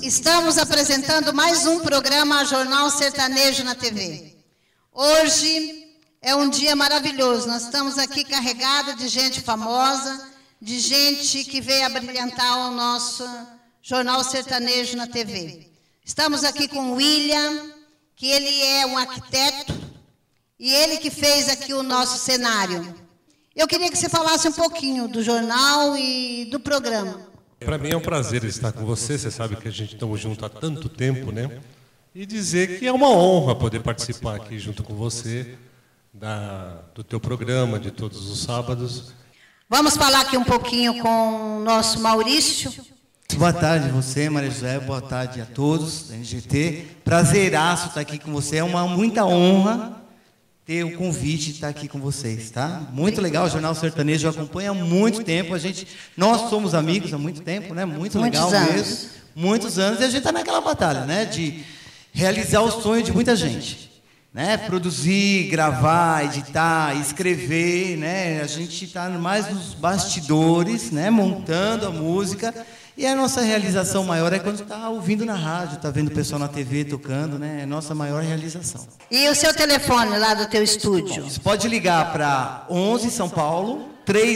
estamos apresentando mais um programa Jornal Sertanejo na TV. Hoje é um dia maravilhoso, nós estamos aqui carregados de gente famosa, de gente que veio abrilhantar o nosso Jornal Sertanejo na TV. Estamos aqui com o William, que ele é um arquiteto, e ele que fez aqui o nosso cenário. Eu queria que você falasse um pouquinho do jornal e do programa. Para mim é um prazer estar com você, você sabe que a gente estamos juntos há tanto tempo, né? E dizer que é uma honra poder participar aqui junto com você do teu programa, de todos os sábados. Vamos falar aqui um pouquinho com o nosso Maurício. Boa tarde a você, Maria José, boa tarde a todos da NGT. Prazeraço estar aqui com você, é muita honra ter o convite de estar aqui com vocês, tá? Muito legal, o Jornal Sertanejo eu acompanho há muito tempo, nós somos amigos há muito tempo, né? Muito legal mesmo, muitos anos, e a gente está naquela batalha, né? De realizar o sonho de muita gente, né? Produzir, gravar, editar, escrever, né? A gente está mais nos bastidores, né? Montando a música. E a nossa realização maior é quando está ouvindo na rádio, está vendo o pessoal na TV tocando, né? É a nossa maior realização. E o seu telefone lá do teu estúdio? Você pode ligar para 11 São Paulo,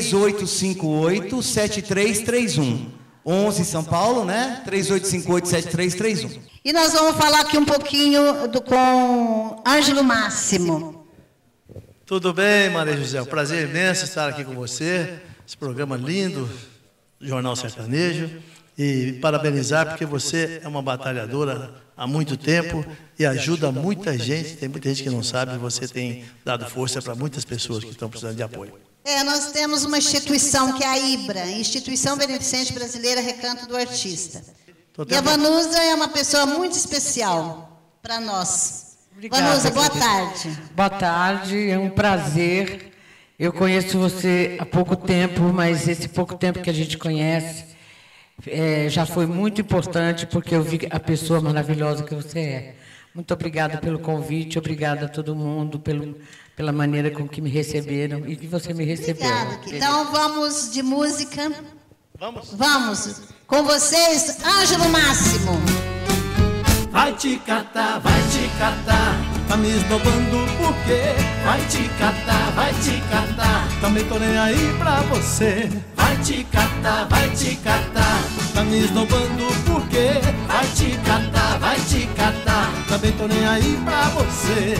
3858-7331. 11 São Paulo, né? 3858-7331. E nós vamos falar aqui um pouquinho com Ângelo Máximo. Tudo bem, Maria José? Um prazer imenso estar aqui com você. Esse programa lindo, Jornal Sertanejo, e parabenizar porque você é uma batalhadora há muito tempo e ajuda muita gente. Tem muita gente que não sabe, você tem dado força para muitas pessoas que estão precisando de apoio. Nós temos uma instituição que é a IBRA, Instituição Beneficente Brasileira Recanto do Artista. E a Vanusa é uma pessoa muito especial para nós. Obrigada, Vanusa, boa tarde. Boa tarde, é um prazer. Eu conheço você há pouco tempo, mas esse pouco tempo que a gente conhece já foi muito importante, porque eu vi a pessoa maravilhosa que você é. Muito obrigada pelo convite, obrigada a todo mundo pela maneira com que me receberam e que você me recebeu. Obrigada. Então vamos de música. Vamos? Vamos. Com vocês, Ângelo Máximo. Vai te catar, tá me esnobando por quê? Vai te catar, também tô nem aí pra você. Vai te catar, tá me esnobando por quê? Vai te catar, também tô nem aí pra você.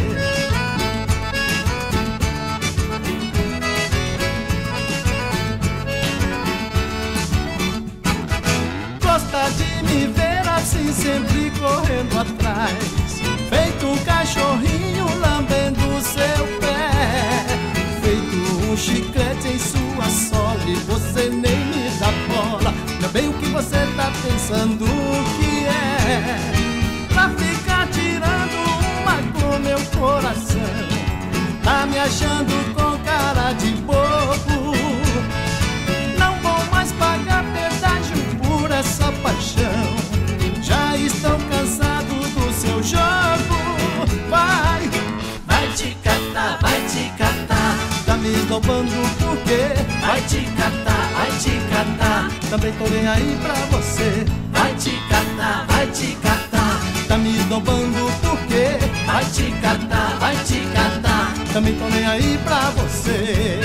Gosta de me ver assim, sempre correndo atrás, feito um cachorrinho lambendo seu pé, feito um chiclete em sua sola e você nem me dá bola. Não é bem o que você tá pensando que é, pra ficar tirando uma com meu coração, tá me achando com cara de bobo. Não vou mais pagar pedágio por essa paixão, já estão cansados do seu jogo. Vai te catar, tá me esnobando por quê? Vai te catar, também tô nem aí pra você. Vai te catar, tá me esnobando por quê? Vai te catar, também tô nem aí pra você.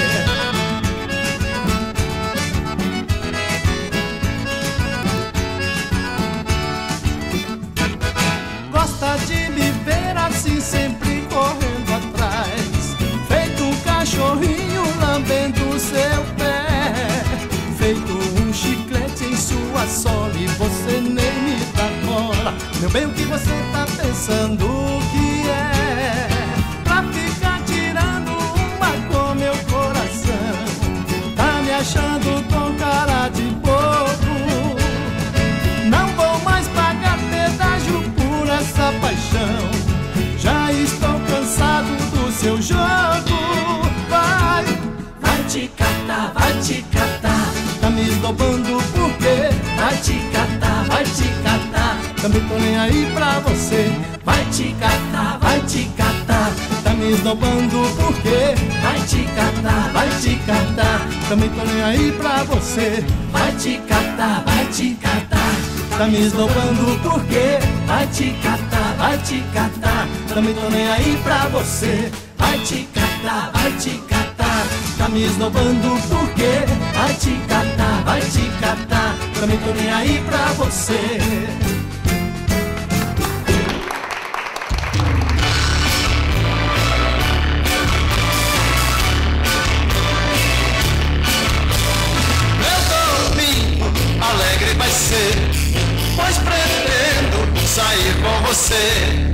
Gosta de me ver assim, sempre correndo atrás, feito um cachorrinho lambendo seu pé, feito um chiclete em sua sola e você nem me dá bola. Meu bem, o que você tá pensando que é, pra ficar tirando uma com meu coração, tá me achando com cara de bobo. Não vou mais pagar pedágio por essa paixão, já estou cansado do seu jogo. Vai te catar, tá me esnobando por quê? Vai te catar, também tô nem aí pra você. Vai te catar, tá me esnobando por quê? Vai te catar, também tô nem aí pra você. Vai te catar, tá me esnobando porque vai te catar, também tô nem aí pra você. Vai te catar, tá me esnobando porque vai te catar, também tô nem aí pra você. Alegre vai ser, pois pretendo sair com você.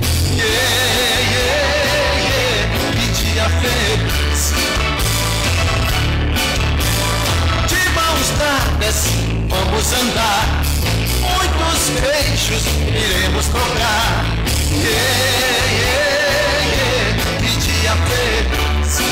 Que dia feliz. De mãos dadas vamos andar, muitos beijos iremos trocar. Que dia feliz.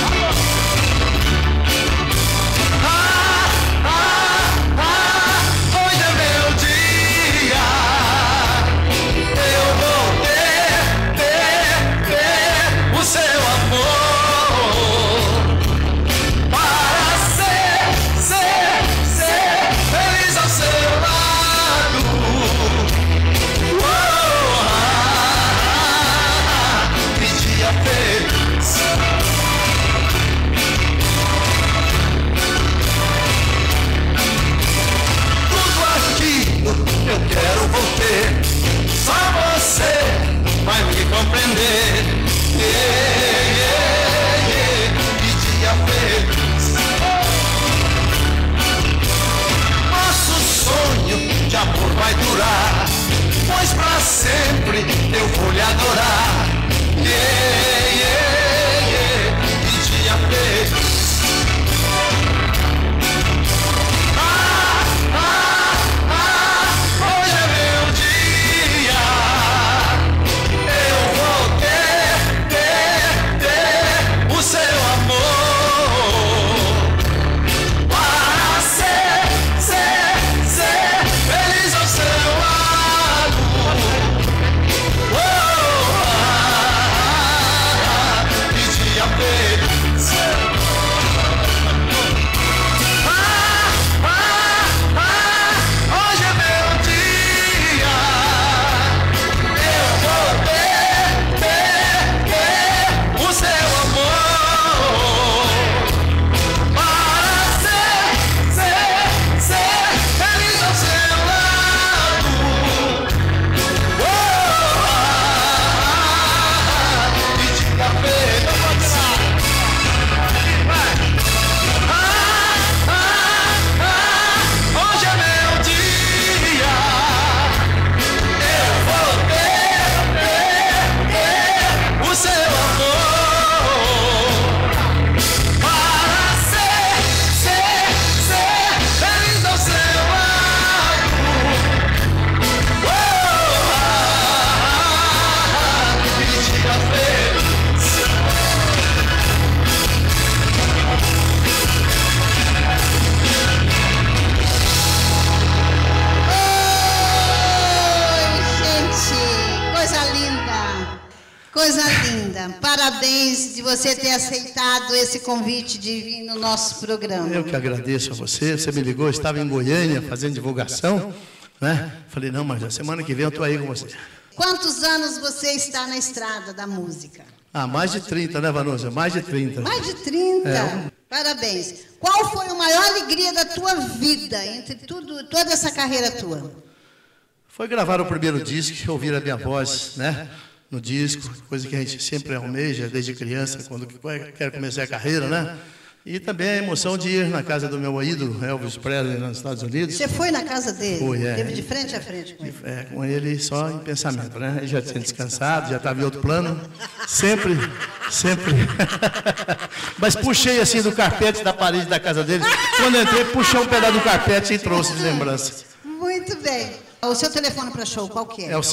Só você vai me compreender. Que dia feliz. Nosso sonho de amor vai durar, pois pra sempre eu vou lhe adorar. Que dia feliz. Coisa linda. Parabéns de você ter aceitado esse convite de vir no nosso programa. Eu que agradeço a você. Você me ligou, eu estava em Goiânia fazendo divulgação, né? Falei, não, mas a semana que vem eu estou aí com você. Quantos anos você está na estrada da música? Ah, mais de 30, né, Vanusa? Mais de 30. Mais de 30? É. Parabéns. Qual foi a maior alegria da tua vida, entre toda essa carreira tua? Foi gravar o primeiro disco, ouvir a minha voz, né? No disco, coisa que a gente sempre almeja desde criança, quando quer começar a carreira, né? E também a emoção de ir na casa do meu ídolo, Elvis Presley, nos Estados Unidos. Você foi na casa dele? Fui, é. Teve de frente a frente com ele? É, com ele só em pensamento, né? Ele já tinha descansado, já estava em outro plano. Sempre. Mas puxei assim do carpete da parede da casa dele. Quando eu entrei, puxei um pedaço do carpete e trouxe de lembrança. Muito bem. O seu telefone para show, qual que é? É o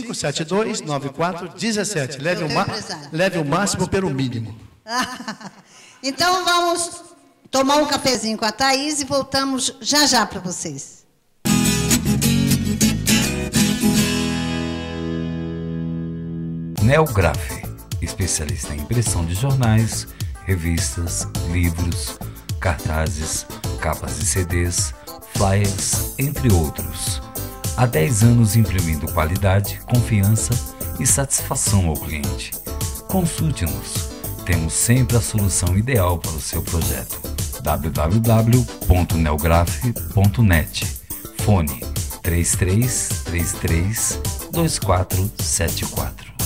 55729417. Leve o máximo pelo mínimo. Então vamos tomar um cafezinho com a Thaís e voltamos já para vocês. Neograph, especialista em impressão de jornais, revistas, livros, cartazes, capas de CDs, flyers, entre outros. Há 10 anos imprimindo qualidade, confiança e satisfação ao cliente. Consulte-nos. Temos sempre a solução ideal para o seu projeto. www.neograph.net. Fone 3333 2474.